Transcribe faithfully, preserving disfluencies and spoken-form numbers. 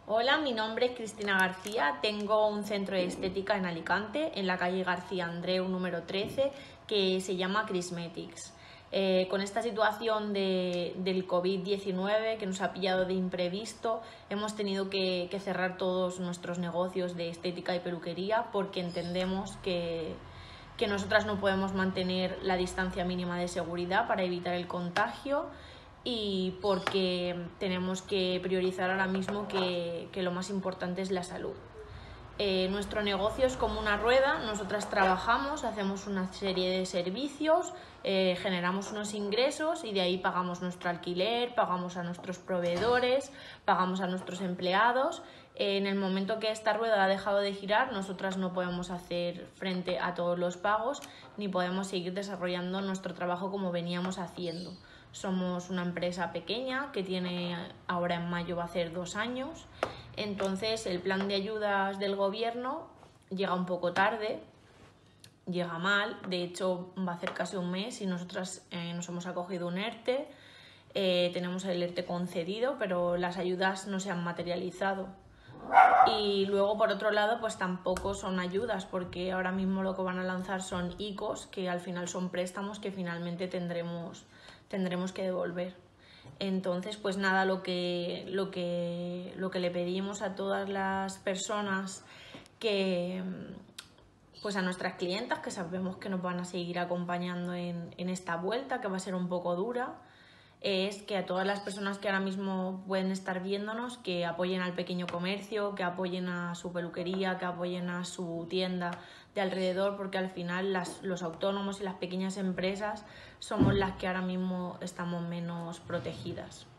Hola, mi nombre es Cristina García, tengo un centro de estética en Alicante, en la calle García Andreu número trece, que se llama Crismetics. Eh, con esta situación de, del COVID diecinueve que nos ha pillado de imprevisto, hemos tenido que, que cerrar todos nuestros negocios de estética y peluquería porque entendemos que, que nosotras no podemos mantener la distancia mínima de seguridad para evitar el contagio y porque tenemos que priorizar ahora mismo que, que lo más importante es la salud. Eh, nuestro negocio es como una rueda, nosotras trabajamos, hacemos una serie de servicios, eh, generamos unos ingresos y de ahí pagamos nuestro alquiler, pagamos a nuestros proveedores, pagamos a nuestros empleados. Eh, en el momento que esta rueda ha dejado de girar, nosotras no podemos hacer frente a todos los pagos ni podemos seguir desarrollando nuestro trabajo como veníamos haciendo. Somos una empresa pequeña que tiene, ahora en mayo va a hacer dos años. Entonces el plan de ayudas del gobierno llega un poco tarde, llega mal, de hecho va a hacer casi un mes y nosotras eh, nos hemos acogido un ERTE, eh, tenemos el ERTE concedido, pero las ayudas no se han materializado. Y luego, por otro lado, pues tampoco son ayudas, porque ahora mismo lo que van a lanzar son ICOs, que al final son préstamos que finalmente tendremos, tendremos que devolver. Entonces, pues nada, lo que, lo que, lo que le pedimos a todas las personas que, pues a nuestras clientas, que sabemos que nos van a seguir acompañando en, en esta vuelta, que va a ser un poco dura, es que a todas las personas que ahora mismo pueden estar viéndonos, que apoyen al pequeño comercio, que apoyen a su peluquería, que apoyen a su tienda de alrededor, porque al final las, los autónomos y las pequeñas empresas somos las que ahora mismo estamos menos protegidas.